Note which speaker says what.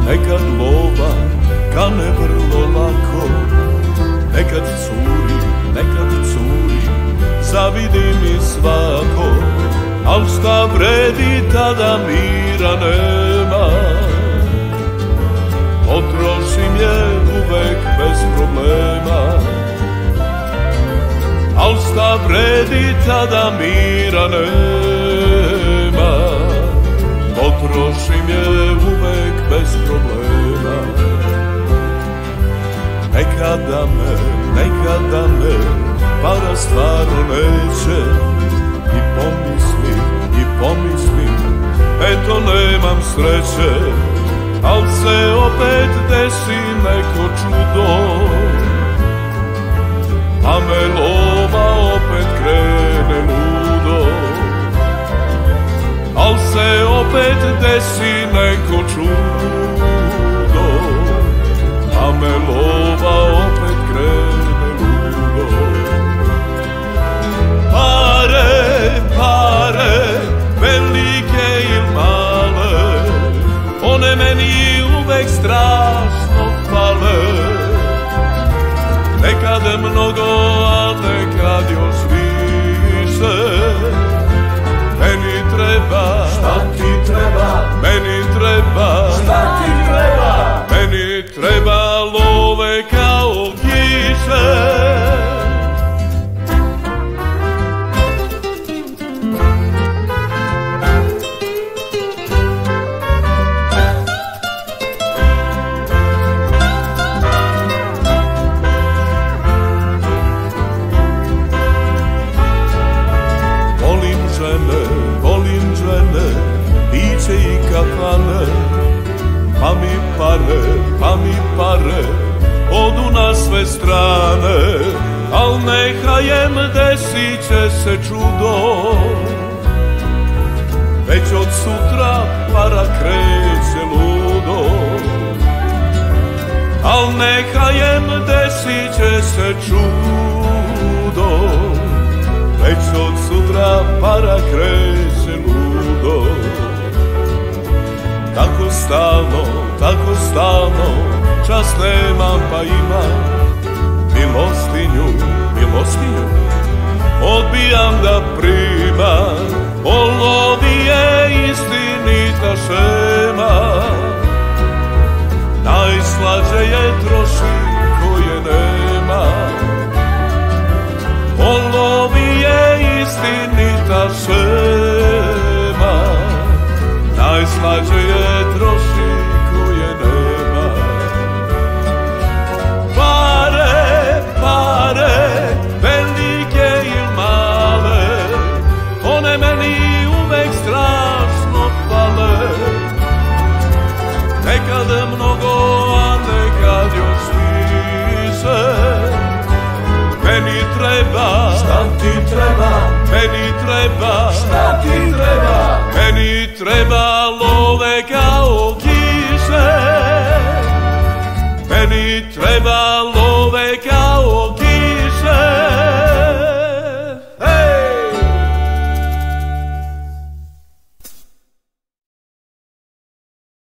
Speaker 1: Nekad lova kane vrlo lako, nekad curi, zavidi mi svako, al šta vredi tada mira nema. Potrošim je uvek bez problema, al šta vredi tada mira nema. Potrošim je uvek bez problema. Nekada me para stvarno neće, i pomislim, eto nemam sreće, al se opet desi neko čudo, a me lova opet krene ludo. Al se opet desi neko čudo, a me lova opet krene ludo. Pare, velike ili male, one meni uvek strašno fale. Nekad mnogo, a nekad još više. Meni treba, šta ti treba, meni treba, šta ti treba, meni treba love kao kiše. Piće i kafane, pa mi pare, odu na sve strane, al nehajem desit će se čudo. Već od sutra para kreće ludo, al nehajem desit će se čudo. Već od sutra para kreće ludo. Tako stalno, čas nemam pa imam milostinju, odbijam da primam. O lovi je istinita šema, najslađe je trošiti koje nema. O lovi je istinita šema, najslađe je troši koje nema. Pare, velike ili male, one meni uvek strašno fale. Nekad mnogo, a nekad još više. Meni treba, šta ti treba, meni treba, šta ti treba, meni treba love kao kiše. Meni treba love